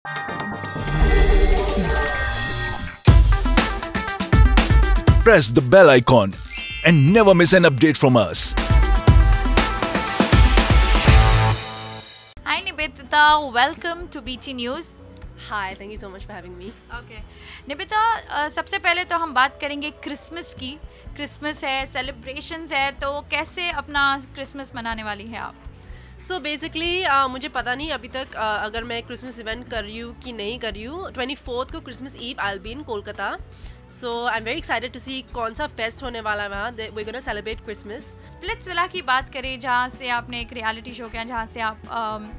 Press the bell icon and never miss an update from us. Hi Nibita, welcome to BT News. Hi, thank you so much for having me. Okay. निबिता, सबसे पहले तो हम बात करेंगे Christmas की. Christmas है, celebrations है, तो कैसे अपना क्रिसमस मनाने वाली है आप? So basically मुझे पता नहीं अभी तक अगर मैं क्रिसमस इवेंट कर रही हूँ कि नहीं कर रही हूँ. 24th को Christmas Eve I will be in Kolkata. So I'm very excited to see कौन सा फेस्ट होने वाला है वहाँ. We're gonna celebrate Christmas. Splitsvilla की बात करें, जहाँ से आपने एक रियलिटी शो किया, जहाँ से आप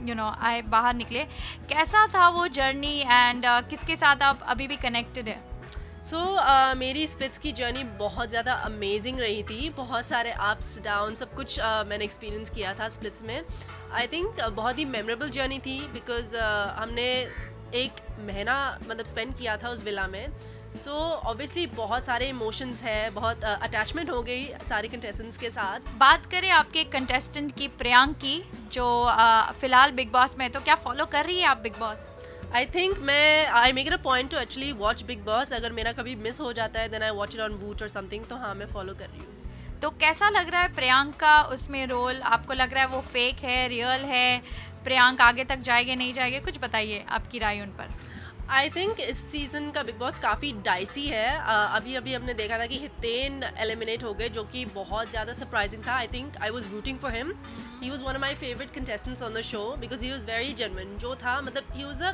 आए बाहर निकले, कैसा था वो जर्नी एंड किसके साथ आप अभी भी कनेक्टेड है? So मेरी स्प्लिट्स की जर्नी बहुत ज़्यादा अमेजिंग रही थी. बहुत सारे अप्स डाउन सब कुछ मैंने एक्सपीरियंस किया था स्प्लिट्स में. आई थिंक बहुत ही मेमोरेबल जर्नी थी बिकॉज हमने एक महीना मतलब स्पेंड किया था उस विला में. सो ऑब्वियसली बहुत सारे इमोशंस है, बहुत अटैचमेंट हो गई सारे कंटेस्टेंट्स के साथ. बात करें आपके कंटेस्टेंट की, प्रियांक की, जो फिलहाल बिग बॉस में, तो क्या फॉलो कर रही है आप Bigg Boss? I think I make it a point to actually watch Bigg Boss. अगर मेरा कभी मिस हो जाता है then I watch it on Voot और समथिंग. तो हाँ, मैं फॉलो कर रही हूँ. तो कैसा लग रहा है प्रियांक का उसमें रोल? आपको लग रहा है वो फेक है, रियल है? प्रियांक आगे तक जाएगी नहीं जाएगी, कुछ बताइए आपकी राय उन पर. आई थिंक इस सीज़न का बिग बॉस काफ़ी डाइसी है. अभी हमने देखा था कि हितेन एलिमिनेट हो गए, जो कि बहुत ज़्यादा सरप्राइजिंग था. I think I was rooting for him. He was one of my favourite contestants on the show because he was very genuine. जो था मतलब he was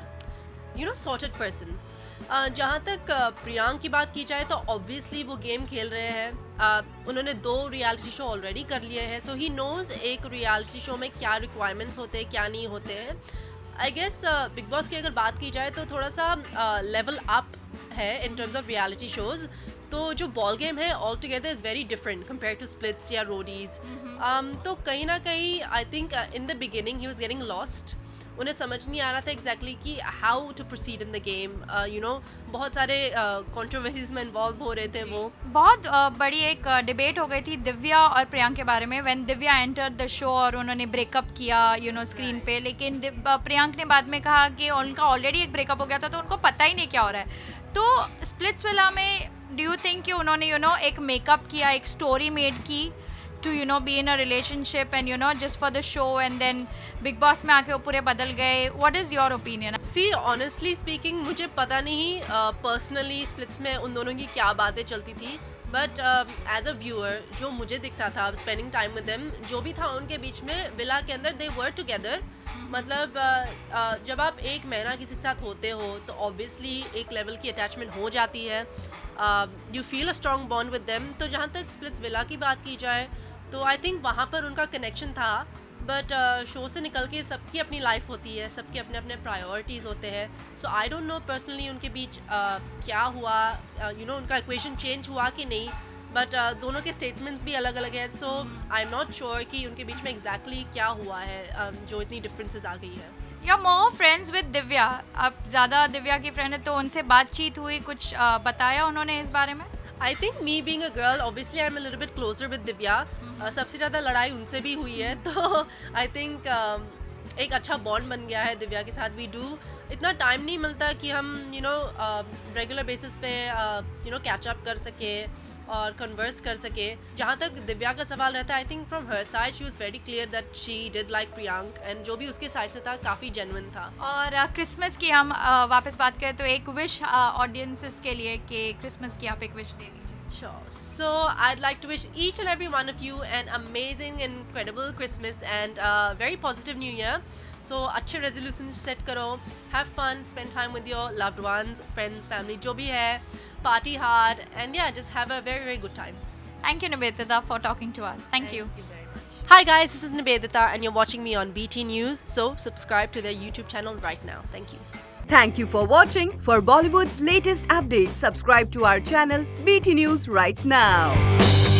a sorted person. जहाँ तक प्रियांक की बात की जाए तो ऑब्वियसली वो गेम खेल रहे हैं. उन्होंने 2 रियलिटी शो ऑलरेडी कर लिए हैं. सो ही नोज़ एक रियलिटी शो में क्या रिक्वायरमेंट्स होते हैं, क्या नहीं होते हैं. आई गेस बिग बॉस की अगर बात की जाए तो थोड़ा सा लेवल अप है in terms of reality shows. तो जो बॉल गेम है all together is very different compare to splits या रोडीज़. तो कहीं ना कहीं I think in the beginning he was getting lost. उन्हें समझ नहीं आ रहा था एग्जैक्टली कि how to proceed in the game. बहुत सारे कंट्रोवर्सीज में इन्वॉल्व हो रहे थे. वो बहुत बड़ी एक डिबेट हो गई थी दिव्या और प्रियांक के बारे में. When Divya enter the show और उन्होंने ब्रेकअप किया स्क्रीन पे, लेकिन प्रियांक ने बाद में कहा कि उनका ऑलरेडी एक ब्रेकअप हो गया था, तो उनको पता ही नहीं क्या हो रहा है. तो स्प्लिट्सविला में डू यू थिंक कि उन्होंने एक मेकअप किया, एक स्टोरी मेड की to be in a relationship and just for the show, and then Big Boss में आके वो पूरे बदल गए? What is your opinion? See, honestly speaking, मुझे पता नहीं पर्सनली स्प्लिट्स में उन दोनों की क्या बातें चलती थी. बट एज अ व्यूअर जो मुझे दिखता था स्पेंडिंग टाइम विद देम, जो भी था उनके बीच में विला के अंदर, दे वर टुगेदर. मतलब जब आप एक महीना किसी के साथ होते हो तो ऑब्वियसली एक लेवल की अटैचमेंट हो जाती है. You feel a strong bond with them. तो जहाँ तक स्प्लिट्सविला की बात की जाए तो आई थिंक वहाँ पर उनका कनेक्शन था. बट शो से निकल के सबकी अपनी लाइफ होती है, सबके अपने अपने प्रायोरिटीज़ होते हैं. So I don't know personally उनके बीच क्या हुआ, उनका इक्वेशन चेंज हुआ कि नहीं. बट दोनों के स्टेटमेंट्स भी अलग अलग हैं. So I am not sure कि उनके बीच में एग्जैक्टली क्या हुआ है जो इतनी डिफरेंसेस आ गई है. या मोर फ्रेंड्स विद दिव्या, आप ज़्यादा दिव्या की फ्रेंड है, तो उनसे बातचीत हुई, कुछ बताया उन्होंने इस बारे में? I think me being a girl obviously I am a little bit closer with Divya. सबसे ज़्यादा लड़ाई उनसे भी हुई है. तो आई थिंक एक अच्छा बॉन्ड बन गया है दिव्या के साथ. वी डू इतना टाइम नहीं मिलता कि हम रेगुलर बेसिस पे कैच अप कर सके और कन्वर्स कर सके. जहाँ तक दिव्या का सवाल रहता है, I think from her side she was very clear that she did like Priyank, and जो भी उसके साइड से था काफ़ी जेन्युइन था. और क्रिसमस की हम वापस बात करें तो एक विश ऑडियंसेस के लिए कि क्रिसमस की आप एक विश दे दीजिए. Sure. So I'd like to wish each and every one of you an amazing, incredible Christmas and a very positive New Year. So अच्छे resolutions set करो, have fun, spend time with your loved ones, friends, family, जो भी है, party hard, and yeah, just have a very, very good time. Thank you, Nivedita, for talking to us. Thank you. Thank you very much. Hi guys, this is Nivedita and you're watching me on BT News. So subscribe to their YouTube channel right now. Thank you. Thank you for watching. For Bollywood's latest updates, subscribe to our channel BT News right now.